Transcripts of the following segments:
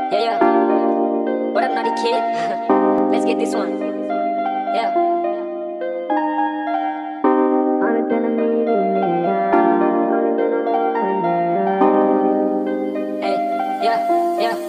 Yeah, yeah. What up, naughty kid? Let's get this one. Yeah. Hey, yeah, yeah.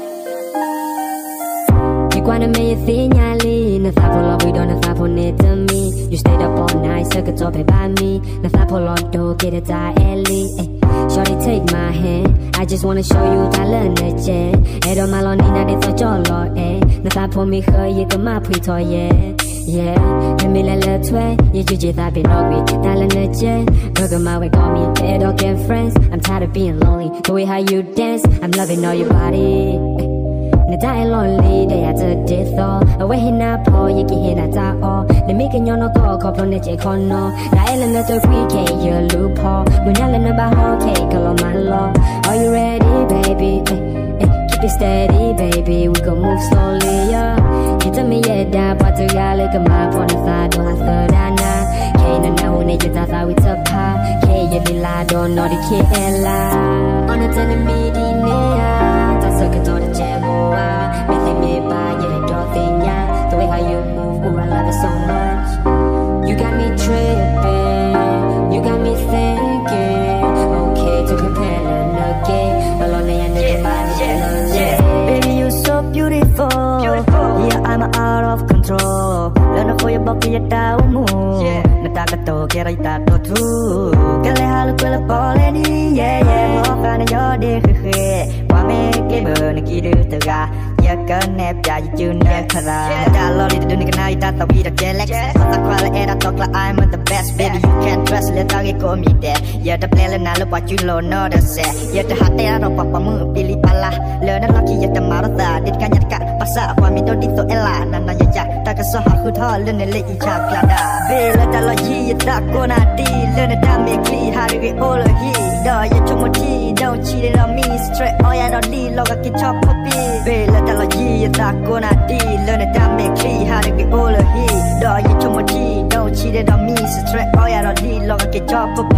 You wanna make a thing, Yali. Nothing for love, we don't have for need to me. You stayed up all night, circuit up by me. Nothing for love, don't get it, Ellie. Shorty, take my hand. I just wanna show you talent, Edo malonina de so jolo, Nothing for me, her, you can my put yeah. Let me let twe, you just have been ugly. Talent, burger my way, call me. Edo get friends. I'm tired of being lonely. The way how you dance, I'm loving all your body. Na die lonely, they had to death. Away he na po, you can hear that all. The making you no go, couple on the J Cono. The island of the free cake, you loophole. When yelling about whole cake, all on my law. Are you ready, baby? Keep it steady, baby. We gon' move slowly, yeah. You tell me, yeah, that, but you got like a map on the side, don't have to dana. Can't know who need you, that's how we took her. Can't you be lie, don't know the kid, ella. On the telling me, that's a good to the jam. The way how you move, ooh, I love it so much. You got me tripping, you got me thinking. Okay, to compare again. Alone and yeah. Baby, you're so beautiful. Yeah, I'm out of control. Learn for your body, you're down more. Natagato, get it out to two. Get a halo, quella poleni, yeah. Walk on your day, Wame, Gibber, Nikidu, the guy. Nep ya you know kara da lori do nika na ita ta we the galaxy ta kwala era talk like I'm the best baby you can't trust let ta go me there yeah the play na lo what you lo no the say yeah the hate ya ro papa mu pili pala le na lucky ya the marata dit kan ya ka pasa kwa mi do dit to ela na na ya ta ka so ha khu tho le ne le i cha kla da be le ta lo yi ta ko na ti le na da me kli ha ri o lo hi do ya chomo ti don't cheat it on me straight oh ya do di lo ka ki chop copy be le ta lo yi ta ko na ti le na da me kli ha ri o lo hi do ya chomo ti don't cheat it on me straight oh ya do di lo ka ki chop copy